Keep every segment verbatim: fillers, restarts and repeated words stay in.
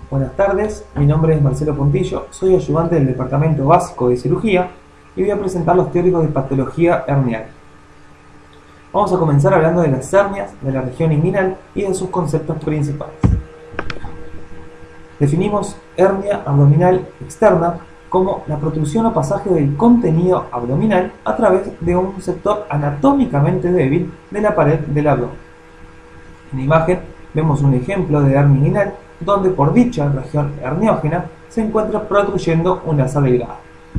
Buenas tardes, mi nombre es Marcelo Pontillo, soy ayudante del Departamento Básico de Cirugía y voy a presentar los teóricos de patología hernial. Vamos a comenzar hablando de las hernias, de la región inguinal y de sus conceptos principales. Definimos hernia abdominal externa como la protrusión o pasaje del contenido abdominal a través de un sector anatómicamente débil de la pared del abdomen. En la imagen vemos un ejemplo de hernia inguinal donde por dicha región herniógena se encuentra protruyendo una asa delgada.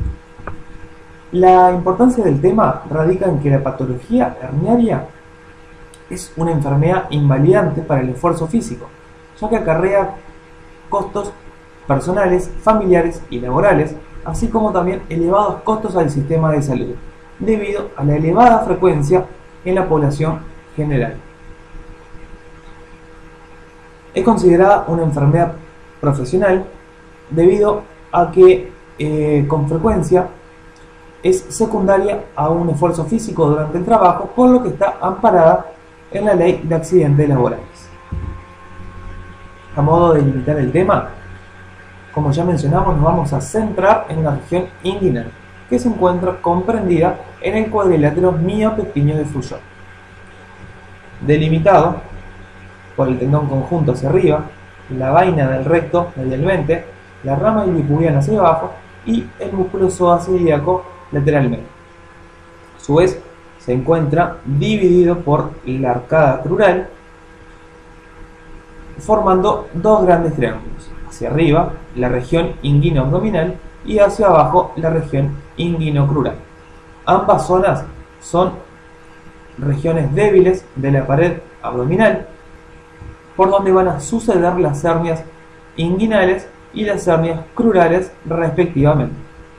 La importancia del tema radica en que la patología herniaria es una enfermedad invalidante para el esfuerzo físico, ya que acarrea costos personales, familiares y laborales, así como también elevados costos al sistema de salud, debido a la elevada frecuencia en la población general. Es considerada una enfermedad profesional debido a que eh, con frecuencia es secundaria a un esfuerzo físico durante el trabajo, por lo que está amparada en la ley de accidentes laborales. A modo de limitar el tema, como ya mencionamos, nos vamos a centrar en la región inguinal, que se encuentra comprendida en el cuadrilátero miopequeño de Fouillot, delimitado por el tendón conjunto hacia arriba, la vaina del recto medialmente, la rama iliocubiana hacia abajo y el músculo psoas-ilíaco lateralmente. A su vez, se encuentra dividido por la arcada crural, formando dos grandes triángulos. Hacia arriba, la región inguino-abdominal y hacia abajo, la región inguino-crural. Ambas zonas son regiones débiles de la pared abdominal, por donde van a suceder las hernias inguinales y las hernias crurales respectivamente.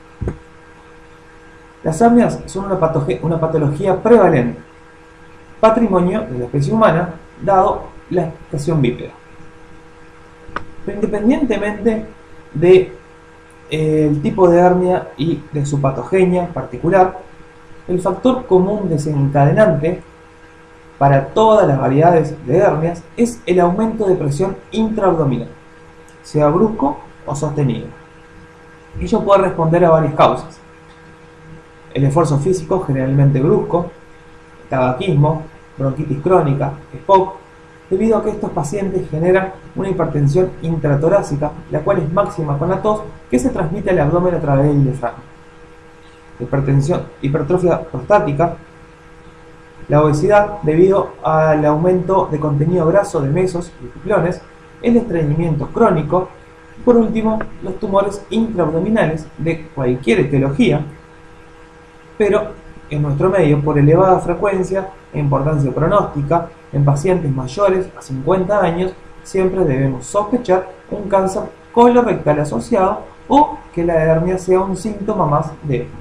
Las hernias son una, una patología prevalente, patrimonio de la especie humana, dado la estación bípeda. Pero independientemente del de, eh, tipo de hernia y de su patogenia particular, el factor común desencadenante para todas las variedades de hernias es el aumento de presión intraabdominal, sea brusco o sostenido. Ello puede responder a varias causas: el esfuerzo físico generalmente brusco, tabaquismo, bronquitis crónica, E P O C, debido a que estos pacientes generan una hipertensión intratorácica, la cual es máxima con la tos, que se transmite al abdomen a través del diafragma. Hipertensión, hipertrofia prostática, la obesidad debido al aumento de contenido graso de mesos y piplones, el estreñimiento crónico y por último los tumores intraabdominales de cualquier etiología, pero en nuestro medio por elevada frecuencia e importancia pronóstica en pacientes mayores a cincuenta años siempre debemos sospechar un cáncer colorectal asociado o que la hernia sea un síntoma más de esto.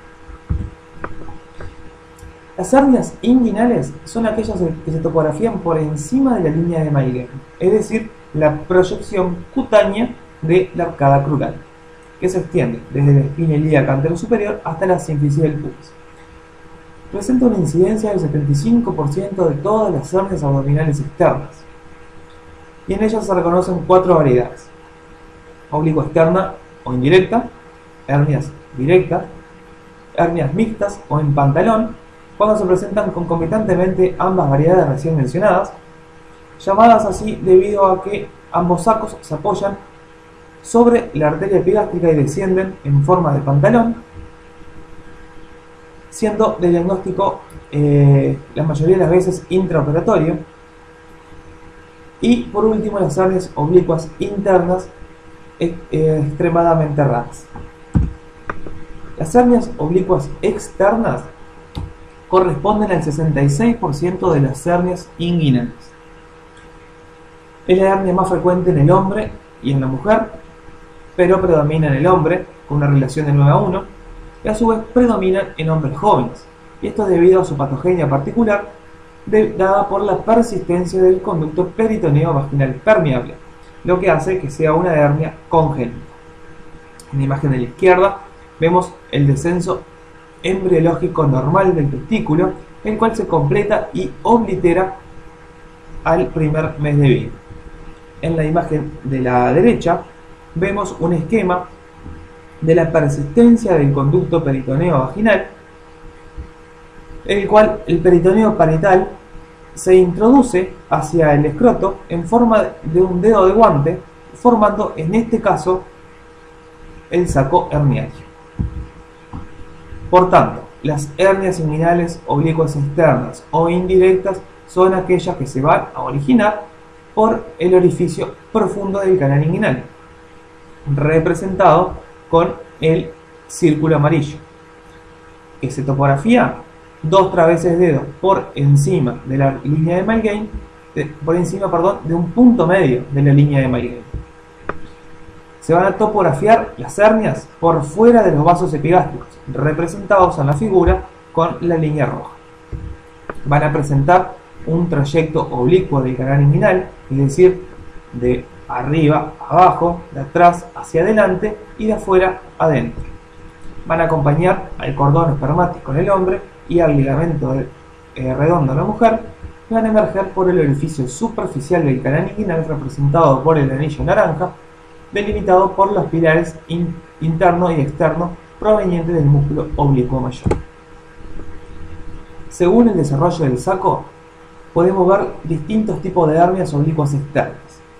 Las hernias inguinales son aquellas que se topografían por encima de la línea de Maillard, es decir, la proyección cutánea de la arcada crural, que se extiende desde la espina ilíaca anterosuperior hasta la sínfisis del pubis. Presenta una incidencia del setenta y cinco por ciento de todas las hernias abdominales externas, y en ellas se reconocen cuatro variedades: oblicua externa o indirecta, hernias directas, hernias mixtas o en pantalón, cuando se presentan concomitantemente ambas variedades recién mencionadas, llamadas así debido a que ambos sacos se apoyan sobre la arteria epigástrica y descienden en forma de pantalón, siendo de diagnóstico eh, la mayoría de las veces intraoperatorio. Y por último, las hernias oblicuas internas eh, eh, extremadamente raras. Las hernias oblicuas externas corresponden al sesenta y seis por ciento de las hernias inguinales. Es la hernia más frecuente en el hombre y en la mujer, pero predomina en el hombre con una relación de nueve a uno, y a su vez predominan en hombres jóvenes, y esto es debido a su patogenia particular de, dada por la persistencia del conducto peritoneo vaginal permeable, lo que hace que sea una hernia congénita. En la imagen de la izquierda vemos el descenso embriológico normal del testículo, el cual se completa y oblitera al primer mes de vida. En la imagen de la derecha vemos un esquema de la persistencia del conducto peritoneo vaginal, el cual el peritoneo parietal se introduce hacia el escroto en forma de un dedo de guante, formando en este caso el saco herniario. Por tanto, las hernias inguinales oblicuas externas o indirectas son aquellas que se van a originar por el orificio profundo del canal inguinal, representado con el círculo amarillo, que se topografía dos traveses de dedo por encima de la línea de Mailguin, de, por encima, perdón, de un punto medio de la línea de Mailguin. Se van a topografiar las hernias por fuera de los vasos epigástricos, representados en la figura con la línea roja. Van a presentar un trayecto oblicuo del canal inguinal, es decir, de arriba a abajo, de atrás hacia adelante y de afuera adentro. Van a acompañar al cordón espermático en el hombre y al ligamento de, eh, redondo en la mujer. Van a emerger por el orificio superficial del canal inguinal, representado por el anillo naranja, delimitado por los pilares in, interno y externo provenientes del músculo oblicuo mayor. Según el desarrollo del saco, podemos ver distintos tipos de hernias oblicuas externas.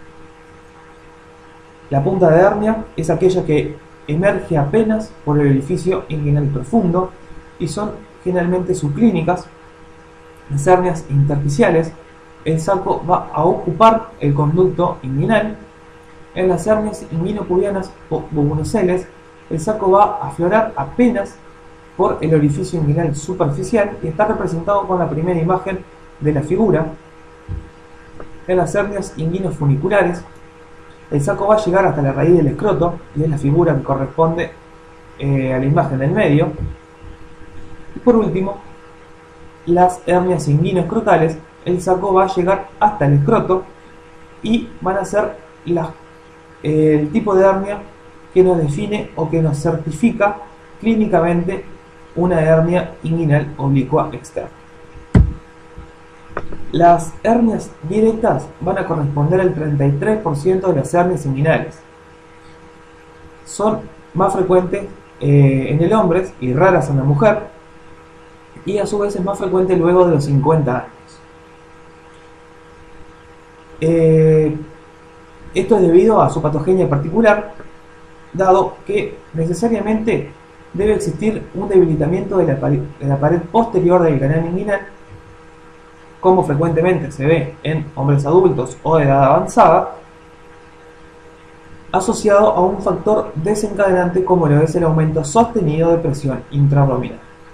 La punta de hernia es aquella que emerge apenas por el orificio inguinal profundo y son generalmente subclínicas. Las hernias intersticiales, el saco va a ocupar el conducto inguinal. En las hernias inguinopubianas o bubonoceles, el saco va a aflorar apenas por el orificio inguinal superficial y está representado con la primera imagen de la figura. En las hernias inguinofuniculares, el saco va a llegar hasta la raíz del escroto, y es la figura que corresponde eh, a la imagen del medio. Y por último, las hernias inguinoescrotales, el saco va a llegar hasta el escroto y van a ser la, eh, el tipo de hernia que nos define o que nos certifica clínicamente una hernia inguinal oblicua externa. Las hernias directas van a corresponder al treinta y tres por ciento de las hernias inguinales. Son más frecuentes eh, en el hombre y raras en la mujer, y a su vez es más frecuente luego de los cincuenta años. Eh, esto es debido a su patogenia particular, dado que necesariamente debe existir un debilitamiento de la pared, de la pared posterior del canal inguinal, como frecuentemente se ve en hombres adultos o de edad avanzada, asociado a un factor desencadenante como lo es el aumento sostenido de presión intraabdominal.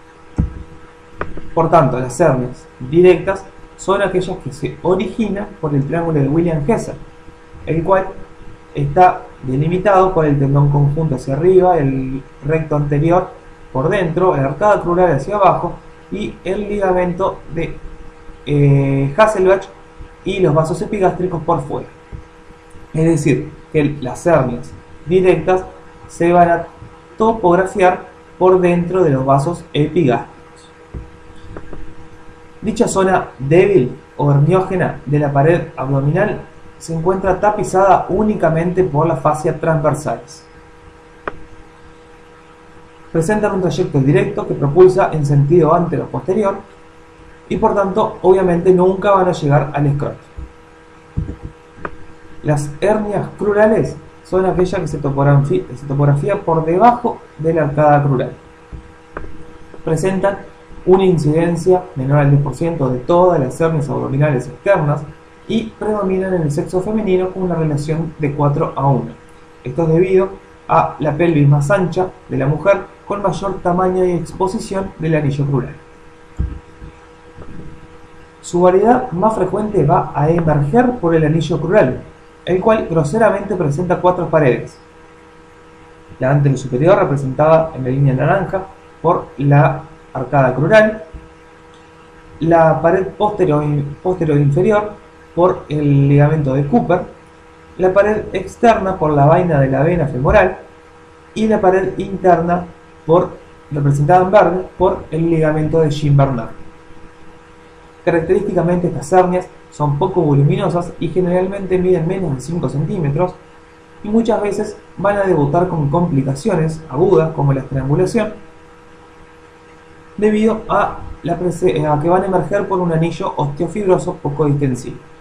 Por tanto, las hernias directas son aquellas que se originan por el triángulo de William-Hesser, el cual está delimitado por el tendón conjunto hacia arriba, el recto anterior por dentro, la arcada crural hacia abajo y el ligamento de eh, Hasselbach y los vasos epigástricos por fuera. Es decir, que las hernias directas se van a topografiar por dentro de los vasos epigástricos. Dicha zona débil o herniógena de la pared abdominal se encuentra tapizada únicamente por las fascias transversales. Presentan un trayecto directo que propulsa en sentido antero-posterior y por tanto obviamente nunca van a llegar al escroto. Las hernias crurales son aquellas que se topografían se topografía por debajo de la arcada crural. Presentan una incidencia menor al diez por ciento de todas las hernias abdominales externas y predominan en el sexo femenino con una relación de cuatro a uno. Esto es debido a la pelvis más ancha de la mujer con mayor tamaño y exposición del anillo crural. Su variedad más frecuente va a emerger por el anillo crural, el cual groseramente presenta cuatro paredes. La antero superior, representada en la línea naranja por la arcada crural, la pared posterior, posterior inferior por el ligamento de Cooper, la pared externa por la vaina de la vena femoral y la pared interna por, representada en verde por el ligamento de Jean-Bernard. Característicamente estas hernias son poco voluminosas y generalmente miden menos de cinco centímetros y muchas veces van a debutar con complicaciones agudas como la estrangulación debido a, la a que van a emerger por un anillo osteofibroso poco distensivo.